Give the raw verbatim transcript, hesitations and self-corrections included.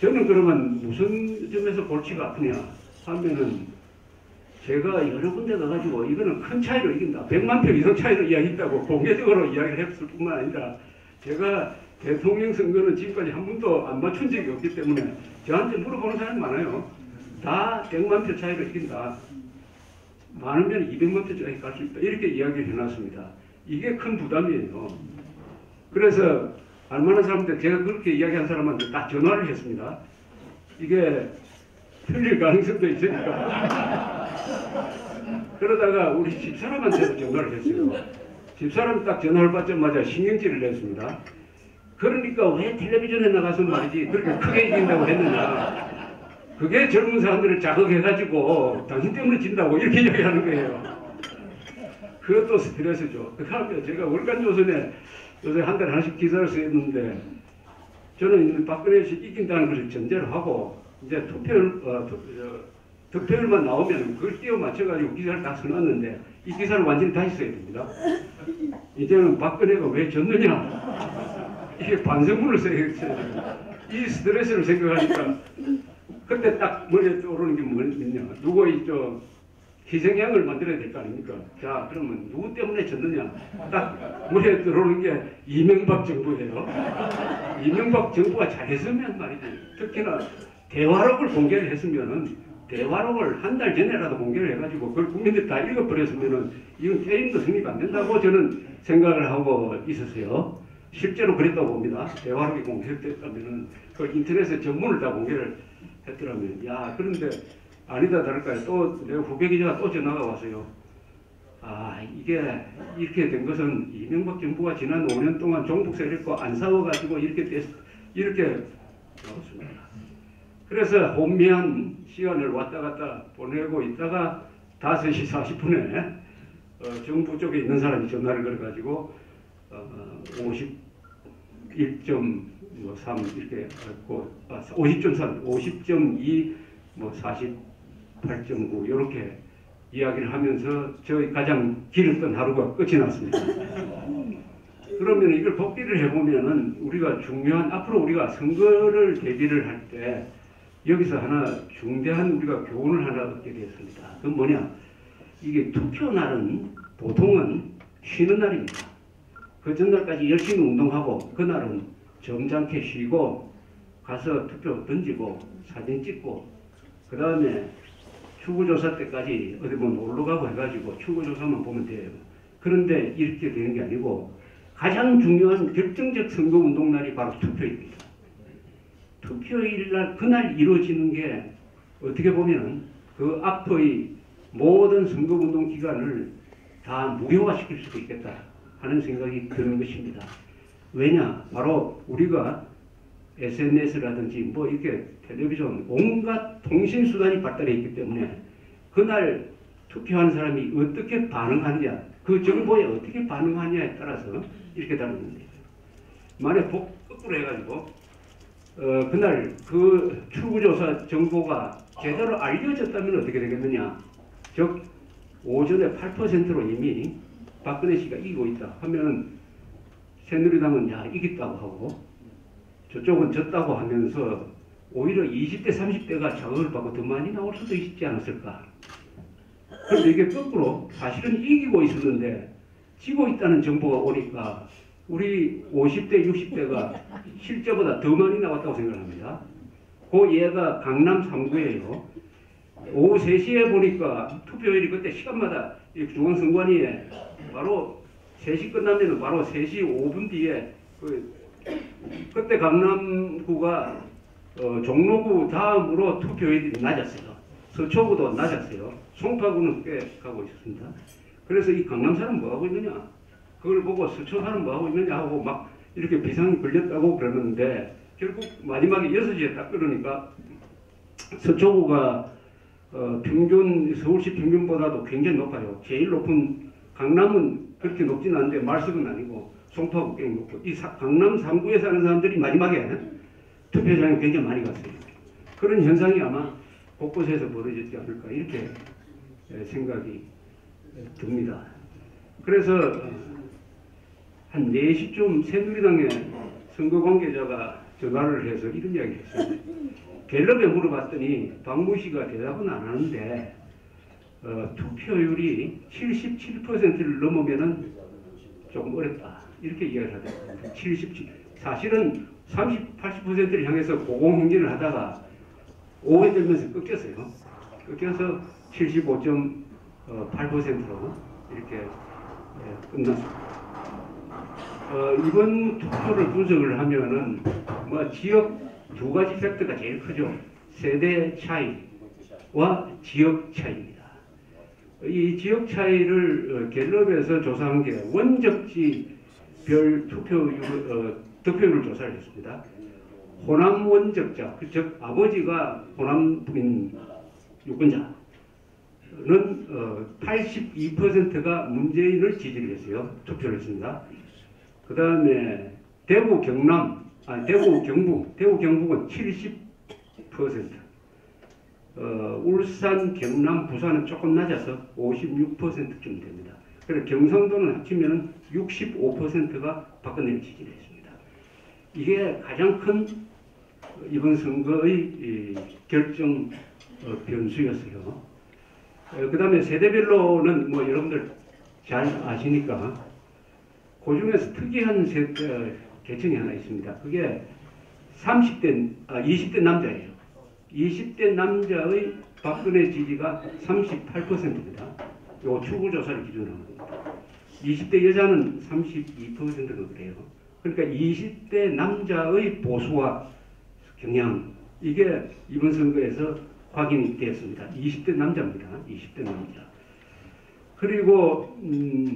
저는 그러면 무슨 점에서 골치가 아프냐 하면은 제가 여러 군데 가가지고 이거는 큰 차이로 이긴다. 백만 표 이상 차이로 이야기했다고 공개적으로 이야기를 했을 뿐만 아니라 제가 대통령 선거는 지금까지 한 번도 안 맞춘 적이 없기 때문에 저한테 물어보는 사람이 많아요. 다 백만 표 차이로 이긴다. 많으면 이백만 표 차이 갈 수 있다. 이렇게 이야기를 해놨습니다. 이게 큰 부담이에요. 그래서 알만한 사람들, 제가 그렇게 이야기한 사람한테 딱 전화를 했습니다. 이게 틀릴 가능성도 있으니까. 그러다가 우리 집사람한테도 전화를 했어요. 집사람 딱 전화를 받자마자 신경질을 냈습니다. 그러니까 왜 텔레비전에 나가서 말이지 그렇게 크게 이긴다고 했느냐. 그게 젊은 사람들을 자극해가지고 당신 때문에 진다고 이렇게 이야기하는 거예요. 그것도 스트레스죠. 그 다음에 제가 월간조선에 요새 한 달에 하나씩 기사를 쓰였는데 저는 박근혜 씨 이긴다는 것을 전제로 하고 이제 투표율, 어, 투, 어, 득표율만 나오면 그걸 끼워 맞춰가지고 기사를 다 써놨는데 이 기사를 완전히 다시 써야 됩니다. 이제는 박근혜가 왜 졌느냐 이게 반성문을 써야 됩니다. 이 스트레스를 생각하니까 그때 딱 머리에 떠오르는 게 뭐냐, 누구 이저 희생양을 만들어야 될 거 아닙니까? 자, 그러면 누구 때문에 졌느냐? 딱 머리에 들어오는 게 이명박 정부예요. 이명박 정부가 잘했으면 말이지. 특히나 대화록을 공개를 했으면은 대화록을 한 달 전에라도 공개를 해가지고 그걸 국민들이 다 읽어버렸으면은 이건 게임도 성립 안 된다고 저는 생각을 하고 있었어요. 실제로 그랬다고 봅니다. 대화록이 공개됐다면은 그 인터넷에 전문을 다 공개를 했더라면, 야, 그런데 아니다 다를까요? 또 내 후배 기자가 또 전화가 왔어요. 아, 이게 이렇게 된 것은 이명박 정부가 지난 오 년 동안 종북 세력과 안 싸워가지고 이렇게 됐, 이렇게 나왔습니다. 그래서 혼미한 시간을 왔다 갔다 보내고 있다가 다섯 시 사십 분에 어, 정부 쪽에 있는 사람이 전화를 걸어가지고 어, 오십일 점 삼 이렇게 했고, 아, 오십 점 삼, 오십 점 이, 뭐 사십팔 점 구 이렇게 이야기를 하면서 저희 가장 길었던 하루가 끝이 났습니다. 그러면 이걸 복기를 해보면은 우리가 중요한, 앞으로 우리가 선거를 대비를 할 때 여기서 하나 중대한 우리가 교훈을 하나 얻게 되었습니다. 그건 뭐냐? 이게 투표 날은 보통은 쉬는 날입니다. 그 전날까지 열심히 운동하고 그날은 점잖게 쉬고 가서 투표 던지고 사진 찍고 그 다음에 출구조사 때까지 어디 뭐 놀러 가고 해가지고 출구조사만 보면 돼요. 그런데 이렇게 되는 게 아니고 가장 중요한 결정적 선거운동 날이 바로 투표입니다. 투표일 날 그날 이루어지는 게 어떻게 보면 그 앞의 모든 선거운동 기간을 다 무효화시킬 수도 있겠다 하는 생각이 드는 것입니다. 왜냐? 바로 우리가 에스엔에스라든지 뭐 이렇게 텔레비전 온갖 통신수단이 발달해 있기 때문에 그날 투표한 사람이 어떻게 반응하느냐, 그 정보에 어떻게 반응하느냐에 따라서 이렇게 다릅니다. 만약 거꾸로 해가지고 어, 그날 그 출구조사 정보가 제대로 알려졌다면 어떻게 되겠느냐, 즉 오전에 팔 퍼센트로 이미 박근혜 씨가 이기고 있다 하면 새누리당은 야 이겼다고 하고 저쪽은 졌다고 하면서 오히려 이십 대 삼십 대가 자극을 받고 더 많이 나올 수도 있지 않았을까. 그런데 이게 거꾸로 사실은 이기고 있었는데 지고 있다는 정보가 오니까 우리 오십 대 육십 대가 실제보다 더 많이 나왔다고 생각합니다. 그 예가 강남 삼 구예요. 오후 세 시에 보니까 투표율이 그때 시간마다 중앙선관위에 바로 세 시 끝나면 바로 세 시 오 분 뒤에 그, 그때 강남구가 어, 종로구 다음으로 투표율이 낮았어요. 서초구도 낮았어요. 송파구는 꽤 가고 있었습니다. 그래서 이 강남 사람 뭐 하고 있느냐, 그걸 보고 서초 사람 뭐 하고 있느냐 하고 막 이렇게 비상이 걸렸다고 그러는데 결국 마지막에 여섯 시에 딱 그러니까 서초구가 어, 평균 서울시 평균보다도 굉장히 높아요. 제일 높은 강남은 그렇게 높진 않은데 말석은 아니고 송파구 꽤 높고 이 사, 강남 삼 구에 사는 사람들이 마지막에 투표장에 굉장히 많이 갔어요. 그런 현상이 아마 곳곳에서 벌어졌지 않을까 이렇게 생각이 듭니다. 그래서 한 네 시쯤 새누리당의 선거 관계자가 전화를 해서 이런 이야기를 했어요. 갤럽에 물어봤더니 박모 씨가 대답은 안 하는데 어, 투표율이 칠십칠 퍼센트를 넘으면은 조금 어렵다. 이렇게 이야기를 하더라고요. 칠십칠. 사실은 삼십, 팔십 퍼센트를 향해서 고공행진을 하다가 오해되면서 꺾였어요. 꺾여서 칠십오 점 팔 퍼센트로 이렇게 예, 끝났습니다. 어, 이번 투표를 분석을 하면은 뭐 지역 두 가지 팩터가 제일 크죠. 세대 차이와 지역 차이입니다. 이 지역 차이를 갤럽에서 조사한 게 원적지별 투표율, 어, 득표율을 조사를 했습니다. 호남 원적자, 즉 아버지가 호남 분인 유권자는 어, 팔십이 퍼센트가 문재인을 지지를 했어요. 투표를 했습니다. 그 다음에 대구 경남, 아 대구 경북, 대구 경북은 칠십 퍼센트. 어, 울산, 경남, 부산은 조금 낮아서 오십육 퍼센트쯤 됩니다. 그래서 경상도는 합치면 육십오 퍼센트가 박근혜를 지지를 했습니다. 이게 가장 큰 이번 선거의 이, 결정 어, 변수였어요. 어, 그 다음에 세대별로는 뭐 여러분들 잘 아시니까 그 중에서 특이한 세대, 어, 계층이 하나 있습니다. 그게 삼십 대, 아, 이십 대 남자예요. 이십 대 남자의 박근혜 지지가 삼십팔 퍼센트입니다. 요 추구조사를 기준으로 한 겁니다. 이십 대 여자는 삼십이 퍼센트가 그래요. 그러니까 이십 대 남자의 보수와 경향, 이게 이번 선거에서 확인이 되었습니다. 이십 대 남자입니다. 이십 대 남자. 그리고 음,